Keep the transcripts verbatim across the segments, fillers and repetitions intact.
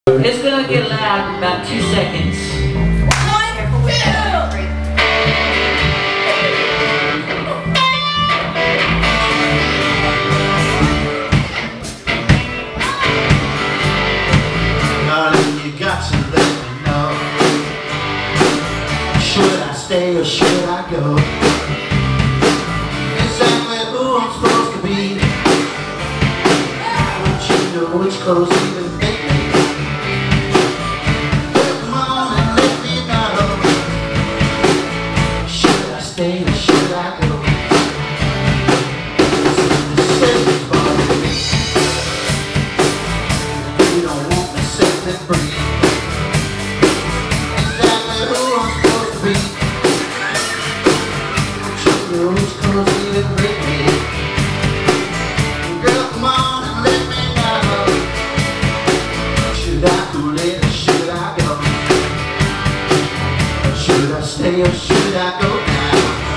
It's gonna get loud in about two seconds. Darling, you got to let me know. Should I stay or should I go? Exactly who I'm supposed to be. I want you to know which clothes even fit me. Come on and let me know. Should I stay or should I go? It's a decision for me. You don't want me set me free. Exactly who I'm supposed to be. I want you to know which clothes even fit me. Girl, come on and let me know. Should I go late or should I go? Should I stay or should I go now?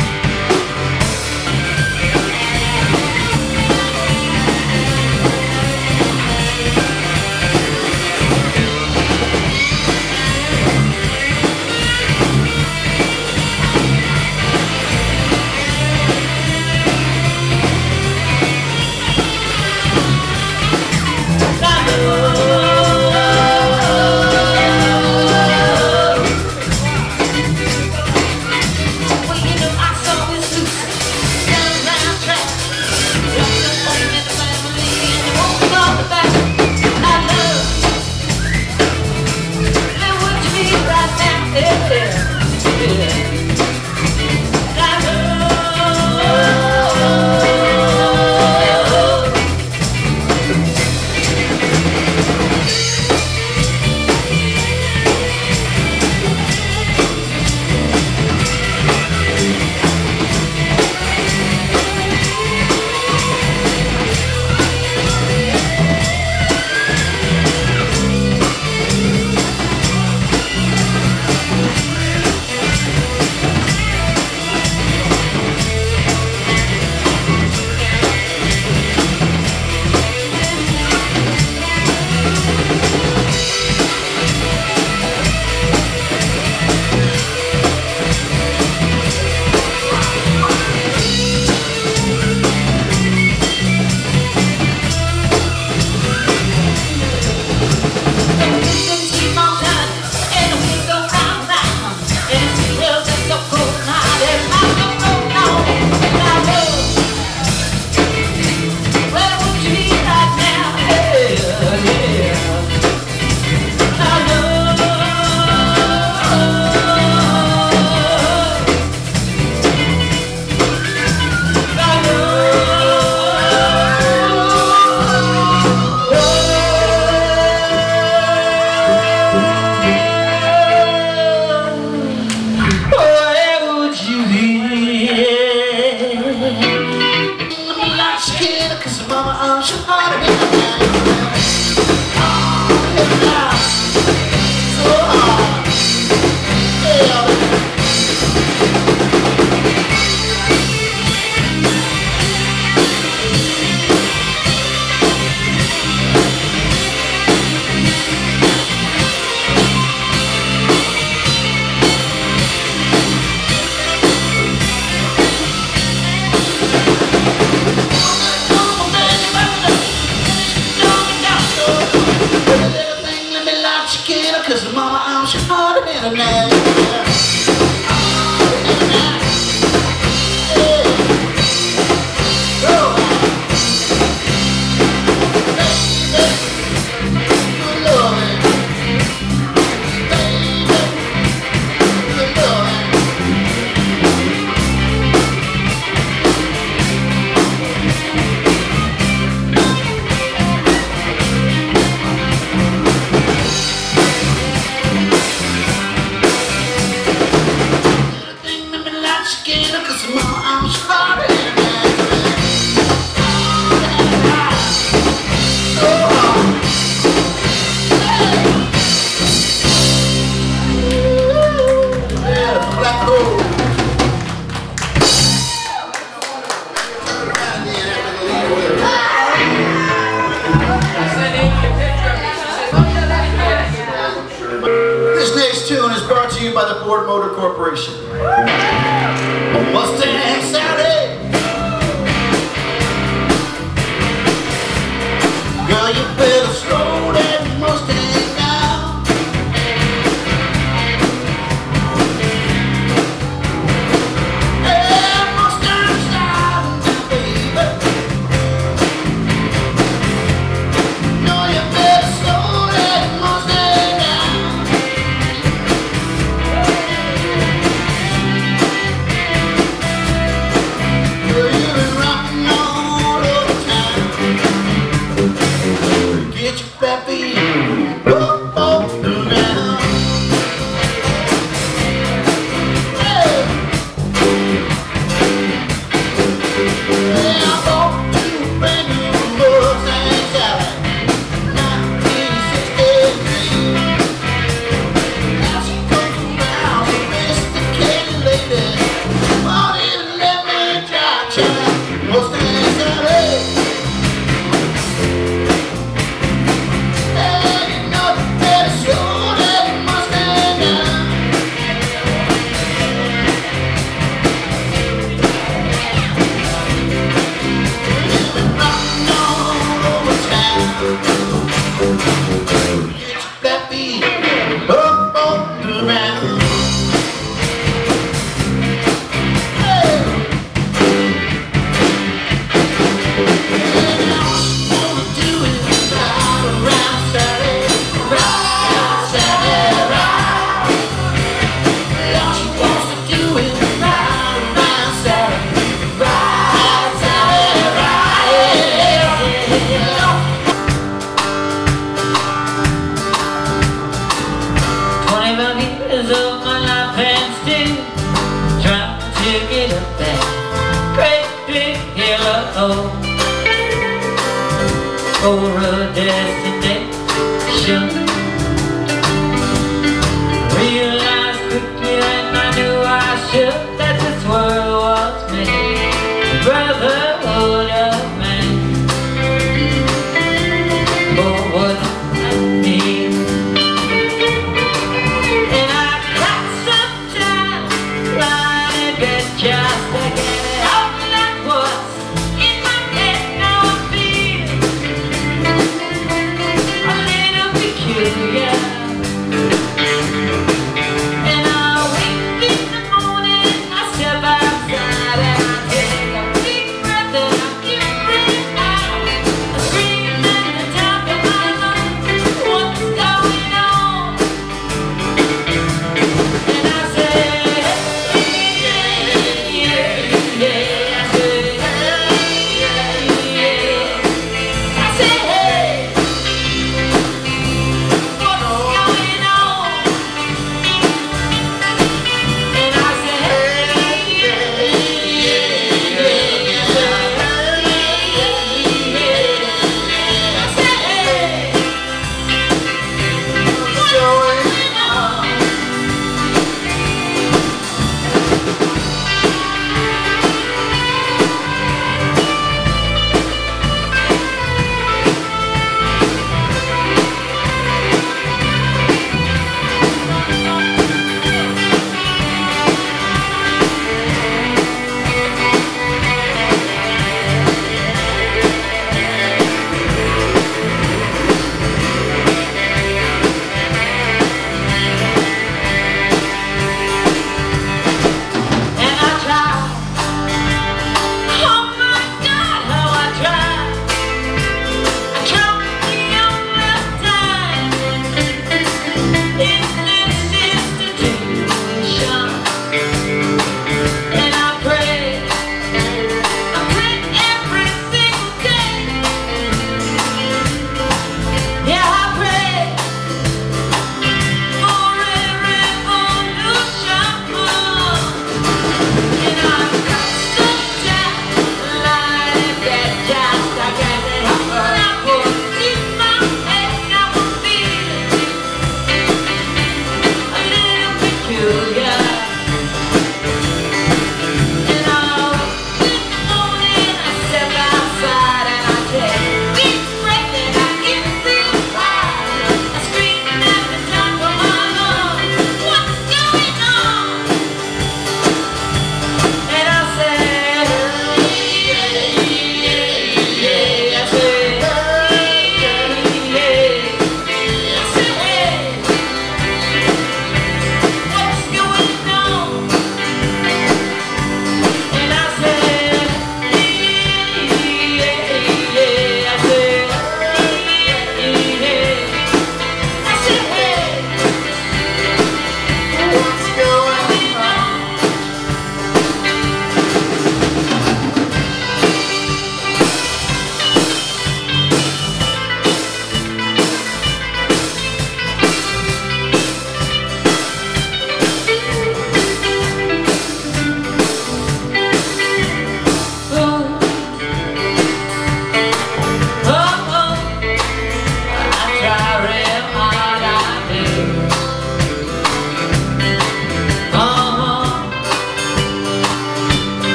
Cause mama, I'm so hard to get so hard. Cause mama, I'm so hard to get by the Ford Motor Corporation. Mustang Sally, girl, you better slow that Mustang down. Hey, Mustang style, baby. No, you better slow that Mustang down. Girl, you've been rocking all over town. Get your fat feet up off the ground. Hey, yeah, I bought you a brand new Mustang Sally, nineteen sixty-three. Now she comes around, sophisticated lady. Won't even let me drive, child. Mustang Sally. Hey, you know you better slow that Mustang down. You've been rocking all over town. Get your fat feet up off the ground. Hey, and all she wanna do is ride around Sally, ride Sally, ride. All she wants to do is ride around Sally, ride Sally, ride. Twenty-five years of my life and still trying to get up that great big hill of hope for a destination. Realized quickly and I knew I should that this world was made brotherhood of man. For what I need. And I got some time lying in bed just to get it out. That's what's in my head. Now I feel a little peculiar.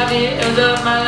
five years of my